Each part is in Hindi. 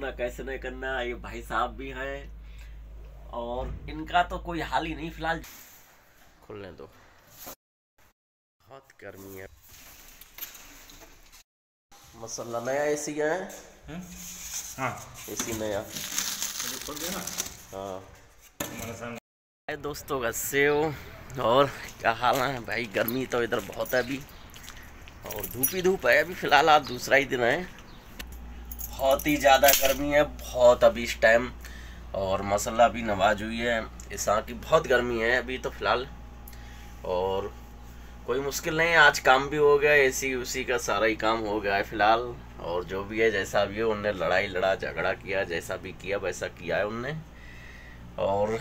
करना कैसे नहीं करना, ये भाई साहब भी हैं और इनका तो कोई हाल ही नहीं फिलहाल। खुलने दो, बहुत गर्मी है। मसाला नया एसी है। हाँ एसी नया। हाँ दोस्तों का सेव। और क्या हाल है भाई, गर्मी तो इधर बहुत है अभी और धूप ही धूप है अभी फिलहाल। आज दूसरा ही दिन है, बहुत ही ज़्यादा गर्मी है बहुत अभी इस टाइम। और मसाला भी नवाज हुई है, इस की बहुत गर्मी है अभी तो फिलहाल। और कोई मुश्किल नहीं है, आज काम भी हो गया, एसी उसी का सारा ही काम हो गया है फिलहाल। और जो भी है जैसा भी है, उनने लड़ाई लड़ा झगड़ा किया, जैसा भी किया वैसा किया है उनने। और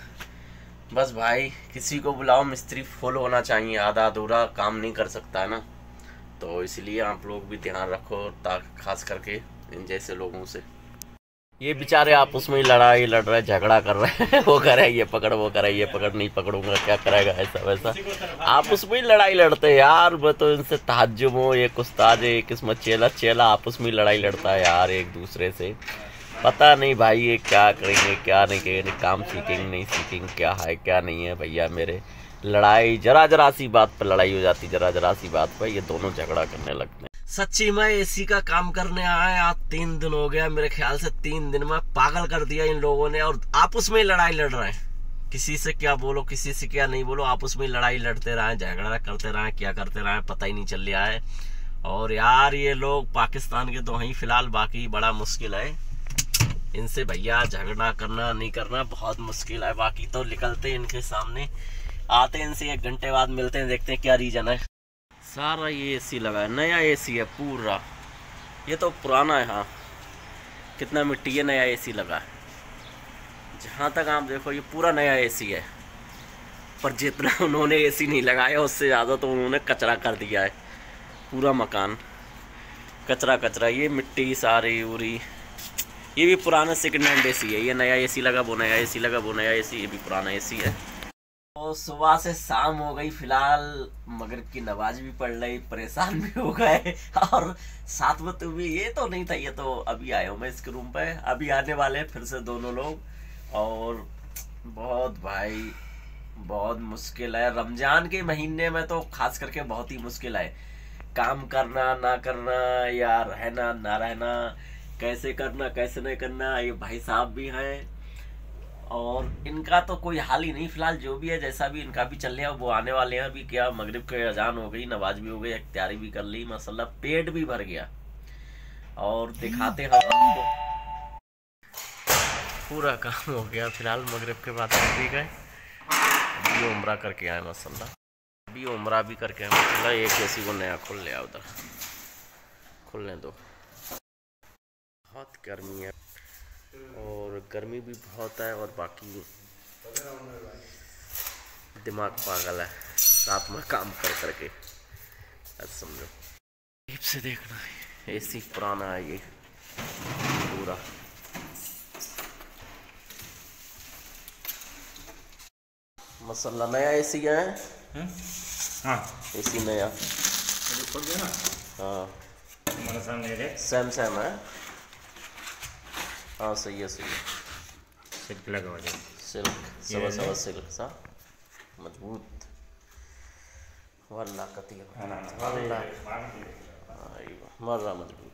बस भाई किसी को बुलाओ, मिस्त्री फुल होना चाहिए, आधा अधूरा काम नहीं कर सकता है ना। तो इसलिए आप लोग भी ध्यान रखो, ताकि खास करके इन जैसे लोगों से। ये बेचारे आपस में ही लड़ाई लड़ रहे, झगड़ा कर रहे हैं वो कह रहे ये पकड़, वो कह रहे ये पकड़, नहीं पकड़ूंगा क्या करेगा, ऐसा वैसा आपस में ही लड़ाई लड़ते हैं यार। वो तो इनसे तहज्जुम हो, एक उस्ताद है एक इसमें चेला, चेला आपस में लड़ाई लड़ता है यार एक दूसरे से। पता नहीं भाई ये क्या करेंगे क्या नहीं करेंगे, काम सीखेंगे नहीं सीखेंगे, क्या है क्या नहीं है भैया मेरे। लड़ाई जरा जरा सी बात पर लड़ाई हो जाती, जरा जरा सी बात पर ये दोनों झगड़ा करने लगते हैं। सच्ची में एसी का काम करने आया, आज 3 दिन हो गया मेरे ख्याल से, 3 दिन में पागल कर दिया इन लोगों ने। और आपस में ही लड़ाई लड़ रहे हैं, किसी से क्या बोलो किसी से क्या नहीं बोलो, आपस में लड़ाई लड़ते रहे, झगड़ा करते रहे, क्या करते रहे पता ही नहीं चल रहा है। और यार ये लोग पाकिस्तान के तो हैं फिलहाल, बाकी बड़ा मुश्किल है इनसे भैया, झगड़ा करना नहीं करना बहुत मुश्किल है। बाकी तो निकलते इनके सामने आते, इनसे 1 घंटे बाद मिलते हैं, देखते हैं क्या रीजन है। सारा ये एसी लगा है, नया एसी है पूरा, ये तो पुराना है। हाँ कितना मिट्टी है, नया एसी लगा है। जहाँ तक आप देखो ये पूरा नया एसी है, पर जितना उन्होंने एसी नहीं लगाया उससे ज़्यादा तो उन्होंने कचरा कर दिया है। पूरा मकान कचरा कचरा, ये मिट्टी सारी उरी। ये भी पुराना सेकंड हैंड एसी है, ये नया एसी लगा वो नया एसी लगा वो नया एसी, ये भी पुराना एसी है। तो सुबह से शाम हो गई फिलहाल, मगरिब की नमाज भी पढ़ ली, परेशान भी हो गए। और साथ में तो भी ये तो नहीं था, ये तो अभी आया हूँ मैं इसके रूम पे, अभी आने वाले फिर से दोनों लोग। और बहुत भाई बहुत मुश्किल है, रमजान के महीने में तो खास करके बहुत ही मुश्किल है, काम करना ना करना या रहना ना रहना, कैसे करना कैसे नहीं करना। ये भाई साहब भी हैं और इनका तो कोई हाल ही नहीं फिलहाल, जो भी है जैसा भी इनका भी चल रहा है। वो आने वाले हैं अभी, क्या मगरिब के अजान हो गई, नमाज भी हो गई, तैयारी भी कर ली, माशाल्लाह पेट भी भर गया। और दिखाते हैं आपको, पूरा काम हो गया फिलहाल। मगरिब के बाद भी गए, अभी उम्रा करके आए माशाल्लाह, अभी उम्रा भी करके आए माशाल्लाह। एक एसी को नया खोल लिया, उधर खुलने दो, बहुत गर्मी है और गर्मी भी बहुत है। और बाकी दिमाग पागल है रात में काम कर करके, समझो। टीप से देखना है, एसी पुराना है ये पूरा। मसाला नया एसी है। हाँ एसी नया। हाँ सेम सेम है। हाँ सही है सही है। सिल्क लगा हुआ है, सिल्क सवा सवा सिल्क सा मजबूत वल्ला कती वल्ला मर्रा मजबूत।